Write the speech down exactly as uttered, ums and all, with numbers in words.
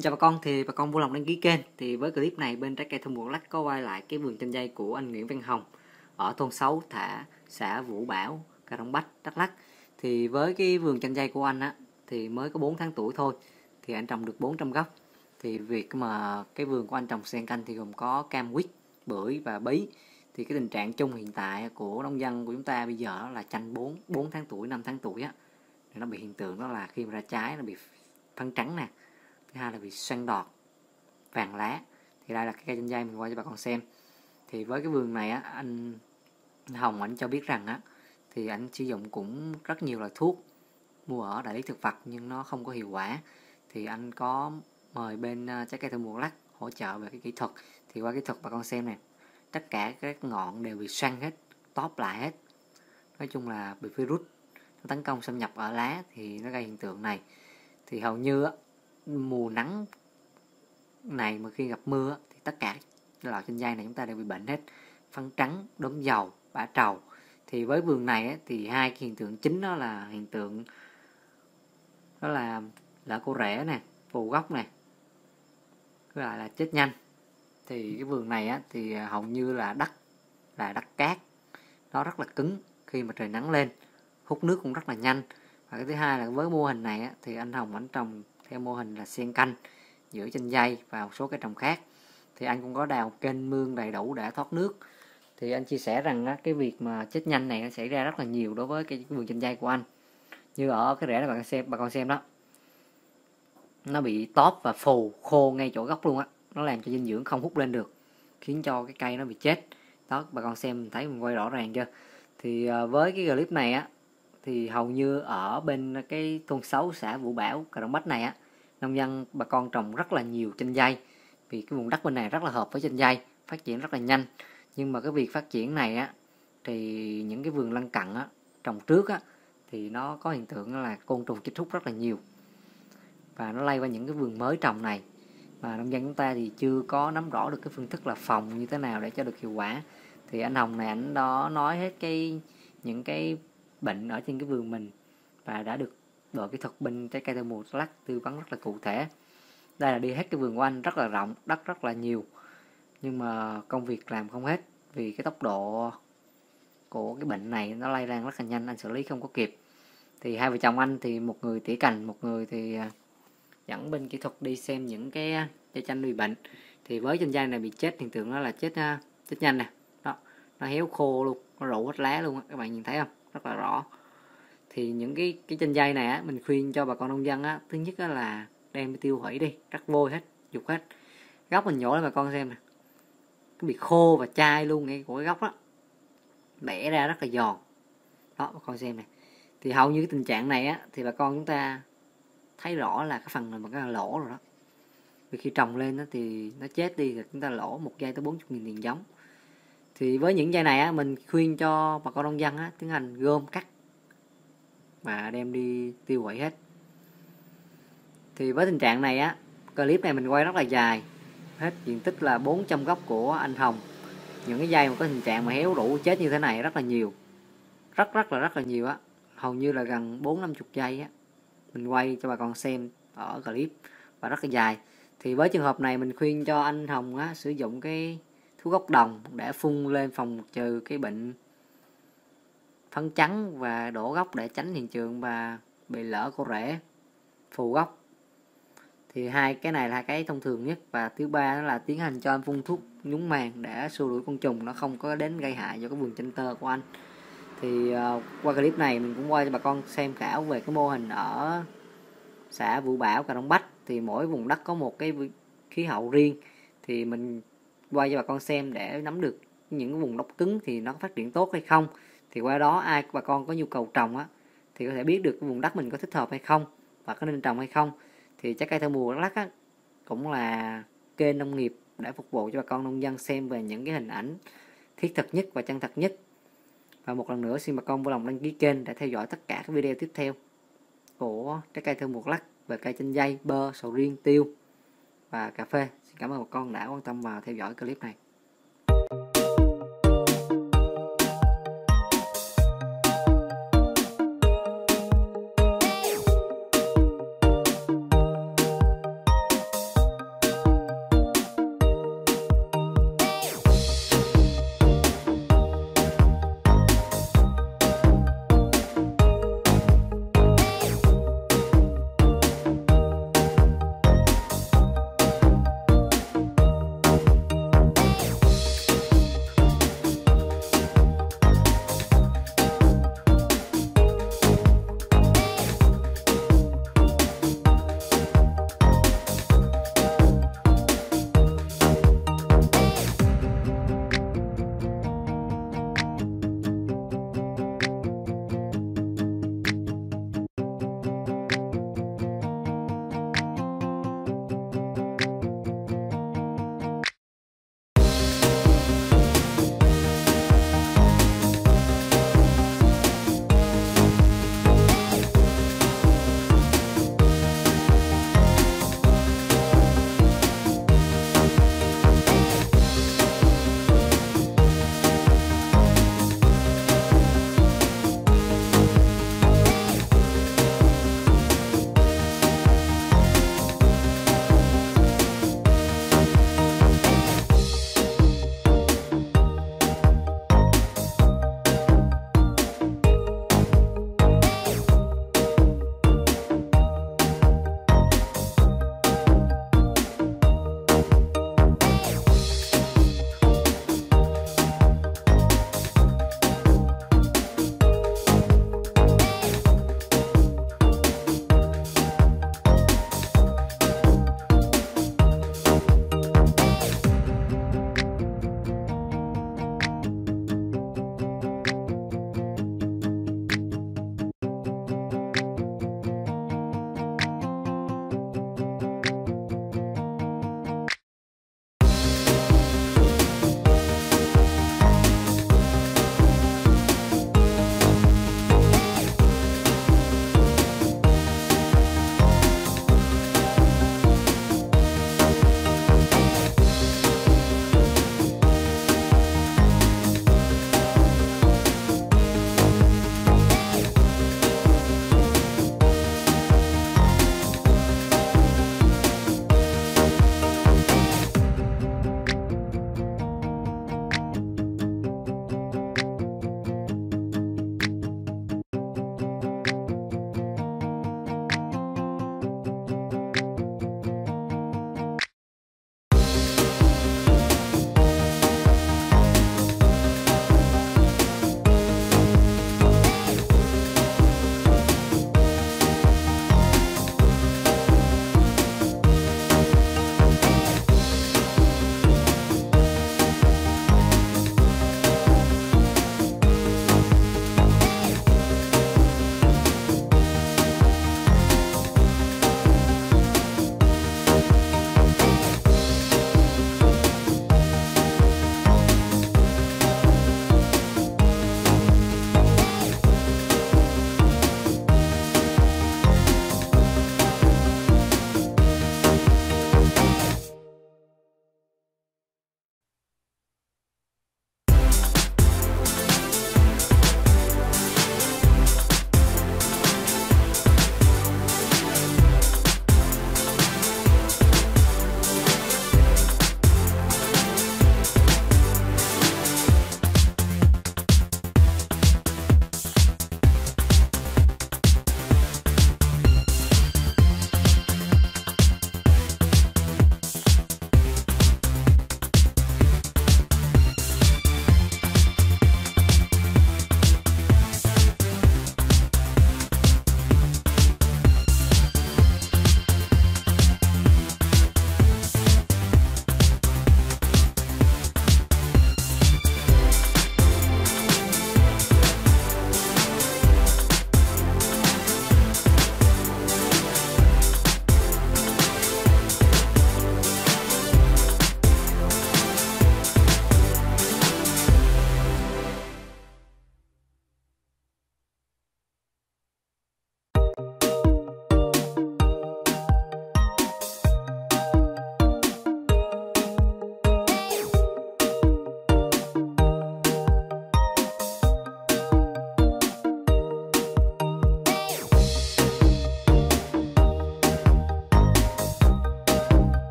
Chào bà con, thì bà con vui lòng đăng ký kênh. Thì với clip này bên Trái Cây Thơm Buộc Lắc có quay lại cái vườn chanh dây của anh Nguyễn Văn Hồng ở thôn sáu Thả, xã Vũ Bảo, Cà Rông Bách, Đắk Lắk. Thì với cái vườn chanh dây của anh á thì mới có bốn tháng tuổi thôi, thì anh trồng được bốn trăm gốc. Thì việc mà cái vườn của anh trồng xen canh thì gồm có cam quýt, bưởi và bí. Thì cái tình trạng chung hiện tại của nông dân của chúng ta bây giờ là chanh bốn bốn tháng tuổi, năm tháng tuổi á, nó bị hiện tượng đó là khi mà ra trái nó bị phân trắng nè, thứ hai là bị xoăn đọt, vàng lá. Thì đây là cái cây chanh dây mình quay cho bà con xem. Thì với cái vườn này á, anh Hồng anh cho biết rằng á thì anh sử dụng cũng rất nhiều loại thuốc mua ở đại lý thực vật nhưng nó không có hiệu quả. Thì anh có mời bên Trái Cây Thơm Buộc Lắc hỗ trợ về cái kỹ thuật. Thì qua kỹ thuật bà con xem nè, tất cả các ngọn đều bị xoăn hết, tóp lại hết, nói chung là bị virus nó tấn công xâm nhập ở lá thì nó gây hiện tượng này. Thì hầu như á, mùa nắng này mà khi gặp mưa thì tất cả loại chanh dây này chúng ta đều bị bệnh hết, phân trắng, đốm dầu, bã trầu. Thì với vườn này thì hai cái hiện tượng chính đó là hiện tượng đó là lở cổ rễ nè, phù gốc nè, với lại là chết nhanh. Thì cái vườn này á, thì hầu như là đất là đất cát, nó rất là cứng, khi mà trời nắng lên hút nước cũng rất là nhanh. Và cái thứ hai là với mô hình này á, thì anh Hồng anh trồng theo mô hình là xen canh giữa chanh dây và một số cây trồng khác. Thì anh cũng có đào kênh mương đầy đủ để thoát nước. Thì anh chia sẻ rằng á, cái việc mà chết nhanh này nó xảy ra rất là nhiều đối với cái vườn chanh dây của anh. Như ở cái rễ này bà con xem, bà con xem đó, nó bị tóp và phù khô ngay chỗ gốc luôn á, nó làm cho dinh dưỡng không hút lên được, khiến cho cái cây nó bị chết. Đó, bà con xem thấy mình quay rõ ràng chưa. Thì với cái clip này á, thì hầu như ở bên cái thôn sáu xã Vũ Bảo, Cà Rông Bách này á, nông dân bà con trồng rất là nhiều chanh dây, vì cái vùng đất bên này rất là hợp với chanh dây, phát triển rất là nhanh. Nhưng mà cái việc phát triển này á, thì những cái vườn lân cận á, trồng trước á, thì nó có hiện tượng là côn trùng chích hút rất là nhiều, và nó lây qua những cái vườn mới trồng này. Mà nông dân chúng ta thì chưa có nắm rõ được cái phương thức là phòng như thế nào để cho được hiệu quả. Thì anh Hồng này anh đó nói hết cái những cái bệnh ở trên cái vườn mình, và đã được đội kỹ thuật bên Trái Cây Thơm Buộc Lắc tư vấn rất là cụ thể. Đây là đi hết cái vườn của anh, rất là rộng, đất rất là nhiều, nhưng mà công việc làm không hết, vì cái tốc độ của cái bệnh này nó lây lan rất là nhanh, anh xử lý không có kịp. Thì hai vợ chồng anh thì một người tỉa cành, một người thì dẫn bên kỹ thuật đi xem những cái cây chanh bị bệnh. Thì với chanh dây này bị chết, hiện tượng đó là chết chết nhanh nè, đó, nó héo khô luôn, nó rụng hết lá luôn á, các bạn nhìn thấy không, rất là rõ. Thì những cái cái chanh dây này á, mình khuyên cho bà con nông dân á, thứ nhất á là đem đi tiêu hủy đi, rắc vôi hết, dục hết. Gốc mình nhổ lên bà con xem nè, cái bị khô và chai luôn ngay của cái gốc đó, bẻ ra rất là giòn. Đó, bà con xem này. Thì hầu như cái tình trạng này á, thì bà con chúng ta thấy rõ là cái phần này mà cái lỗ rồi đó. Vì khi trồng lên đó, thì nó chết đi thì chúng ta lỗ một dây tới bốn mươi nghìn tiền giống. Thì với những dây này á, mình khuyên cho bà con nông dân á, tiến hành gom cắt và đem đi tiêu hủy hết. Thì với tình trạng này á, clip này mình quay rất là dài, hết diện tích là bốn trăm gốc của anh Hồng. Những cái dây mà có tình trạng mà héo rũ chết như thế này rất là nhiều, rất rất là rất là nhiều á, hầu như là gần bốn năm chục giây á, mình quay cho bà con xem ở clip và rất là dài. Thì với trường hợp này mình khuyên cho anh Hồng á, sử dụng cái thuốc gốc đồng để phun lên phòng trừ cái bệnh phấn trắng và đổ gốc, để tránh hiện tượng và bị lở cổ rễ, phù gốc. Thì hai cái này là hai cái thông thường nhất. Và thứ ba đó là tiến hành cho anh phun thuốc nhúng màng để xua đuổi côn trùng, nó không có đến gây hại cho cái vườn chanh tơ của anh. Thì uh, qua clip này mình cũng quay cho bà con xem khảo về cái mô hình ở xã Vũ Bảo, Cà Rông Bách. Thì mỗi vùng đất có một cái khí hậu riêng, thì mình quay cho bà con xem để nắm được những vùng đất cứng thì nó có phát triển tốt hay không. Thì qua đó ai bà con có nhu cầu trồng á, thì có thể biết được cái vùng đất mình có thích hợp hay không và có nên trồng hay không. Thì Trái Cây Thơm Buộc Lắc á, cũng là kênh nông nghiệp để phục vụ cho bà con nông dân xem về những cái hình ảnh thiết thực nhất và chân thật nhất. Và một lần nữa xin bà con vui lòng đăng ký kênh để theo dõi tất cả các video tiếp theo của Trái Cây Thơm Buộc Lắc về cây chanh dây, bơ, sầu riêng, tiêu và cà phê. Xin cảm ơn bà con đã quan tâm và theo dõi clip này.